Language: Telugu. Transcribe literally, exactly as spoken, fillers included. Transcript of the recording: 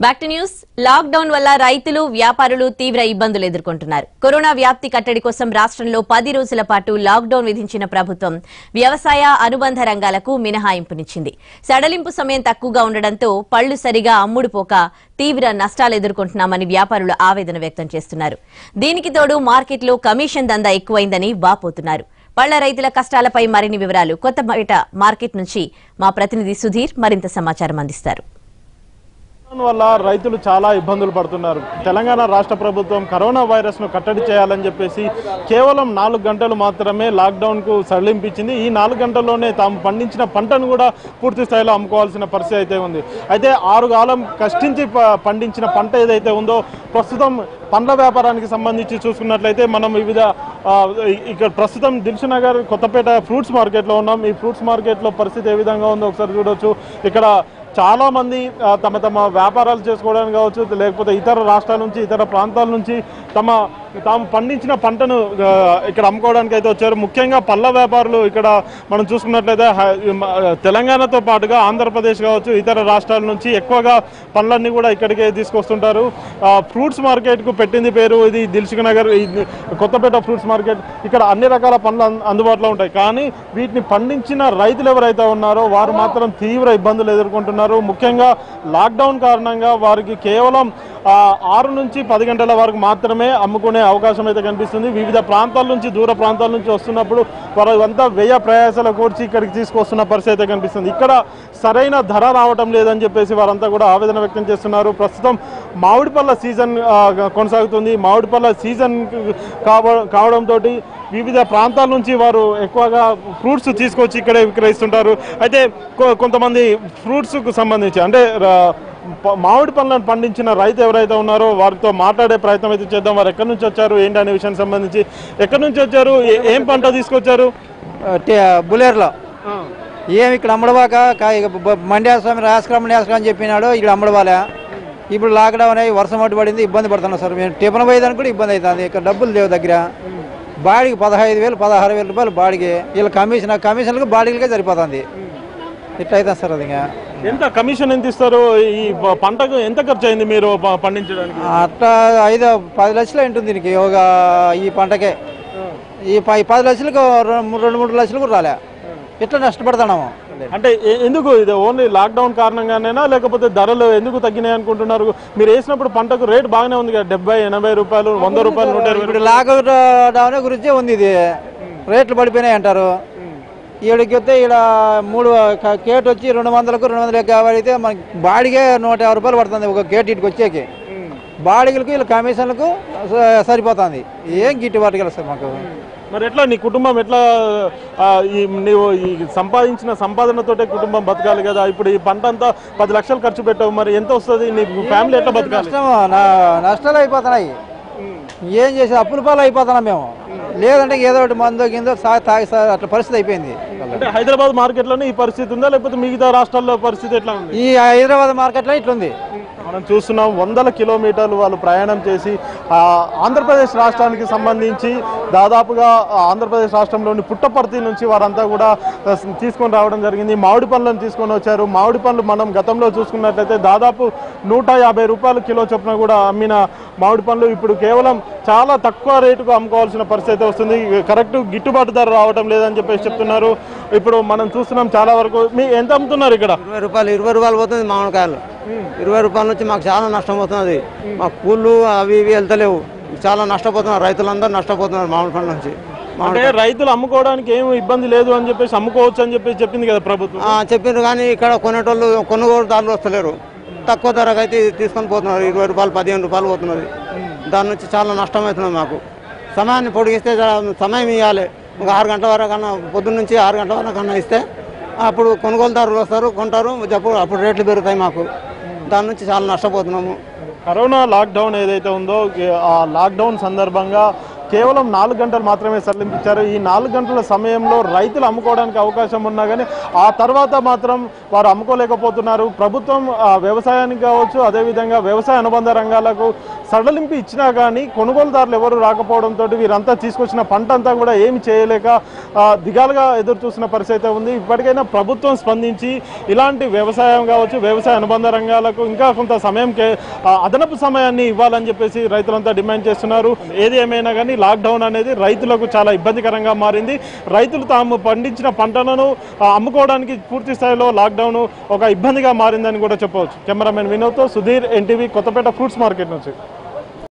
Back to news. లాక్డౌన్ వల్ల రైతులు వ్యాపారులు తీవ్ర ఇబ్బందులు ఎదుర్కొంటున్నారు. కరోనా వ్యాప్తి కట్టడి కోసం రాష్ట్రంలో పది రోజుల పాటు లాక్డౌన్ విధించిన ప్రభుత్వం వ్యవసాయ అనుబంధ రంగాలకు మినహాయింపునిచ్చింది. సడలింపు సమయం తక్కువగా ఉండడంతో పళ్లు సరిగా అమ్ముడుపోక తీవ్ర నష్టాలు ఎదుర్కొంటున్నామని వ్యాపారులు ఆవేదన వ్యక్తం చేస్తున్నారు. దీనికి తోడు మార్కెట్లో కమిషన్ దందా ఎక్కువైందని వాపోతున్నారు. పళ్ల రైతుల కష్టాలపై మరిన్ని వివరాలు కొత్తపేట మార్కెట్ నుంచి మా ప్రతినిధి సుధీర్ మరింత సమాచారం అందిస్తారు. వల్ల రైతులు చాలా ఇబ్బందులు పడుతున్నారు. తెలంగాణ రాష్ట్ర ప్రభుత్వం కరోనా వైరస్ ను కట్టడి చేయాలని చెప్పేసి కేవలం నాలుగు గంటలు మాత్రమే లాక్డౌన్ కు సడలింపించింది. ఈ నాలుగు గంటల్లోనే తాము పండించిన పంటను కూడా పూర్తి స్థాయిలో అమ్ముకోవాల్సిన పరిస్థితి అయితే ఉంది. అయితే ఆరు కాలం కష్టించి పండించిన పంట ఏదైతే ఉందో ప్రస్తుతం పండ్ల వ్యాపారానికి సంబంధించి చూసుకున్నట్లయితే మనం వివిధ ఇక్కడ ప్రస్తుతం దిల్సునగర్ కొత్తపేట ఫ్రూట్స్ మార్కెట్లో ఉన్నాం. ఈ ఫ్రూట్స్ మార్కెట్లో పరిస్థితి ఏ విధంగా ఉందో ఒకసారి చూడవచ్చు. ఇక్కడ చాలా మంది తమ తమ వ్యాపారాలు చేసుకోవడానికి కావచ్చు, లేకపోతే ఇతర రాష్ట్రాల నుంచి ఇతర ప్రాంతాల నుంచి తమ తాము పండించిన పంటను ఇక్కడ అమ్ముకోవడానికి అయితే వచ్చారు. ముఖ్యంగా పళ్ళ వ్యాపారులు ఇక్కడ మనం చూసుకున్నట్లయితే తెలంగాణతో పాటుగా ఆంధ్రప్రదేశ్ కావచ్చు, ఇతర రాష్ట్రాల నుంచి ఎక్కువగా పండ్లన్నీ కూడా ఇక్కడికే తీసుకొస్తుంటారు. ఫ్రూట్స్ మార్కెట్కు పెట్టింది పేరు ఇది దిల్సునగర్ కొత్తపేట ఫ్రూట్స్ మార్కెట్. ఇక్కడ అన్ని రకాల పండ్లు అందుబాటులో ఉంటాయి. కానీ వీటిని పండించిన రైతులు ఎవరైతే ఉన్నారో వారు మాత్రం తీవ్ర ఇబ్బందులు ఎదుర్కొంటున్నారు. ముఖ్యంగా లాక్డౌన్ కారణంగా వారికి కేవలం ఆరు నుంచి పది గంటల వరకు మాత్రమే అమ్ముకునే అవకాశం అయితే కనిపిస్తుంది. వివిధ ప్రాంతాల నుంచి దూర ప్రాంతాల నుంచి వస్తున్నప్పుడు వారంతా వ్యయ ప్రయాసాలు కూర్చి ఇక్కడికి తీసుకొస్తున్న పరిస్థితి అయితే కనిపిస్తుంది. ఇక్కడ సరైన ధర రావటం లేదని చెప్పేసి వారంతా కూడా ఆవేదన వ్యక్తం చేస్తున్నారు. ప్రస్తుతం మామిడి పళ్ళ సీజన్ కొనసాగుతుంది. మామిడి పళ్ళ సీజన్ కావడంతో వివిధ ప్రాంతాల నుంచి వారు ఎక్కువగా ఫ్రూట్స్ తీసుకొచ్చి ఇక్కడే విక్రయిస్తుంటారు. అయితే కొంతమంది ఫ్రూట్స్కు సంబంధించి అంటే మామిడి పండ్లను పండించిన రైతు ఎవరైతే ఉన్నారో వారితో మాట్లాడే ప్రయత్నం అయితే చేద్దాం. వారు ఎక్కడి నుంచి వచ్చారు ఏంటి అనే విషయానికి సంబంధించి ఎక్కడి నుంచి వచ్చారు, ఏం పంట తీసుకొచ్చారు? బులేర్లో ఏమి ఇక్కడ అమ్మడవాక మండ్యాస్వామి రాసుకురమ్మని వేసుకుని చెప్పినాడు. ఇక్కడ అమ్మడవాలే ఇప్పుడు లాక్డౌన్ అయ్యి వర్షం అడ్డు పడింది, ఇబ్బంది పడుతున్నాం సార్. మేము టిఫిన్ పోయేదానికి కూడా ఇబ్బంది అవుతుంది. ఇక్కడ డబ్బులు లేవు దగ్గర. బాడీకి పదహైదు వేలు పదహారు వేల రూపాయలు బాడీకి. వీళ్ళ కమిషన్ కమిషన్లకు బాడీలకే సరిపోతుంది. ఇట్లా అవుతుంది సార్. అది ఎంత కమిషన్ ఎంత ఇస్తారు? ఈ పంటకు ఎంత ఖర్చు అయింది మీరు పండించడానికి? అట్లా ఐదు పది లక్షలు ఉంటుంది దీనికి ఒక ఈ పంటకే. ఈ పది లక్షలకు రెండు మూడు లక్షలు కూడా రాలే. ఇట్లా నష్టపడుతున్నాము. అంటే ఎందుకు ఇది ఓన్లీ లాక్డౌన్ కారణంగానేనా లేకపోతే ధరలు ఎందుకు తగ్గినాయి అనుకుంటున్నారు? మీరు వేసినప్పుడు పంటకు రేట్ బాగానే ఉంది కదా, డెబ్బై ఎనభై రూపాయలు వంద రూపాయలు నూట ఇరవై. ఇప్పుడు లాక్డౌన్ గురించే ఉంది ఇది. రేట్లు పడిపోయినాయి అంటారు. ఈడికి వస్తే ఇక్కడ మూడు కేట్ వచ్చి రెండు వందలకు రెండు వందల యాభై అయితే మనకి బాడీకే నూట యాభై రూపాయలు పడుతుంది ఒక కేట్. ఇటుకు వచ్చేకి బాడీలకు వీళ్ళ కమిషన్లకు సరిపోతుంది. ఏం గిట్టుబాటు కదా సార్ మాకు. మరి ఎట్లా నీ కుటుంబం ఎట్లా నీవు ఈ సంపాదించిన సంపాదనతోటే కుటుంబం బతకాలి కదా? ఇప్పుడు ఈ పంట అంతా పది లక్షలు ఖర్చు పెట్టావు, మరి ఎంత వస్తుంది? నీ ఫ్యామిలీ ఎట్లా బతకాలి? నష్టాలు అయిపోతున్నాయి. ఏం చేసి అప్పుల పాలు అయిపోతున్నాం మేము. లేదంటే ఏదో ఒకటి మందు కింద తాగి అట్లా పరిస్థితి అయిపోయింది. అంటే హైదరాబాద్ మార్కెట్ లోనే ఈ పరిస్థితి ఉందా లేకపోతే మిగతా రాష్ట్రాల్లో పరిస్థితి ఎట్లా ఉంది? ఈ హైదరాబాద్ మార్కెట్ లో ఇట్లుంది. మనం చూస్తున్నాం వందల కిలోమీటర్లు వాళ్ళు ప్రయాణం చేసి ఆంధ్రప్రదేశ్ రాష్ట్రానికి సంబంధించి దాదాపుగా ఆంధ్రప్రదేశ్ రాష్ట్రంలోని పుట్టపర్తి నుంచి వారంతా కూడా తీసుకొని రావడం జరిగింది. మామిడి పండ్లను తీసుకొని వచ్చారు. మామిడి పండ్లు మనం గతంలో చూసుకున్నట్లయితే దాదాపు నూట యాభై రూపాయలు కిలో చొప్పున కూడా అమ్మిన మామిడి పండ్లు ఇప్పుడు కేవలం చాలా తక్కువ రేటుకు అమ్ముకోవాల్సిన పరిస్థితి వస్తుంది. కరెక్ట్ గిట్టుబాటు ధర రావడం లేదని చెప్పేసి చెప్తున్నారు. ఇప్పుడు మనం చూస్తున్నాం చాలా వరకు. మీ ఎంత అమ్ముతున్నారు ఇక్కడ? ఇరవై రూపాయలు ఇరవై రూపాయలు పోతుంది మామిడికాయలు. ఇరవై రూపాయల నుంచి మాకు చాలా నష్టం అవుతున్నది. మాకు పూలు అవి ఇవి వెళ్తలేవు. చాలా నష్టపోతున్నారు. రైతులందరూ నష్టపోతున్నారు మామిడి పండ్ల నుంచి. అంటే రైతులు అమ్ముకోవడానికి ఏమి ఇబ్బంది లేదు అని చెప్పేసి అమ్ముకోవచ్చు అని చెప్పేసి చెప్పింది కదా ప్రభుత్వం. చెప్పిండ్రు కానీ ఇక్కడ కొనేటోళ్ళు కొనుగోలుదారులు వస్తలేరు. తక్కువ ధరకు అయితే తీసుకొని పోతున్నారు. ఇరవై రూపాయలు పదిహేను రూపాయలు పోతున్నది. దాని నుంచి చాలా నష్టం అవుతున్నది మాకు. సమయాన్ని పొడిగిస్తే సమయం ఇవ్వాలి. ఒక ఆరు గంటల వరకు కన్నా పొద్దున్న నుంచి ఆరు గంటల వరకు కన్నా ఇస్తే అప్పుడు కొనుగోలుదారులు వస్తారు, కొంటారు. అప్పుడు రేట్లు పెరుగుతాయి మాకు. దాని నుంచి చాలా నష్టపోతున్నాము. కరోనా లాక్డౌన్ ఏదైతే ఉందో ఆ లాక్డౌన్ సందర్భంగా కేవలం నాలుగు గంటలు మాత్రమే సడలింపించారు. ఈ నాలుగు గంటల సమయంలో రైతులు అమ్ముకోవడానికి అవకాశం ఉన్నా కానీ ఆ తర్వాత మాత్రం వారు అమ్ముకోలేకపోతున్నారు. ప్రభుత్వం వ్యవసాయానికి కావచ్చు, అదేవిధంగా వ్యవసాయ అనుబంధ రంగాలకు సడలింపు ఇచ్చినా కానీ కొనుగోలుదారులు ఎవరు రాకపోవడంతో వీరంతా తీసుకొచ్చిన పంట అంతా కూడా ఏమి చేయలేక దిగాలుగా ఎదురు చూస్తున్న పరిస్థితి ఉంది. ఇప్పటికైనా ప్రభుత్వం స్పందించి ఇలాంటి వ్యవసాయం కావచ్చు, వ్యవసాయ అనుబంధ రంగాలకు ఇంకా కొంత సమయం అదనపు సమయాన్ని ఇవ్వాలని చెప్పేసి రైతులంతా డిమాండ్ చేస్తున్నారు. ఏది ఏమైనా కానీ లాక్డౌన్ అనేది రైతులకు చాలా ఇబ్బందికరంగా మారింది. రైతులు తాము పండించిన పంటలను అమ్ముకోవడానికి పూర్తి స్థాయిలో లాక్డౌన్ ఒక ఇబ్బందిగా మారిందని కూడా చెప్పవచ్చు. కెమెరామెన్ వినోద్తో Sudheer, NTV Kothapet fruits market నుంచి.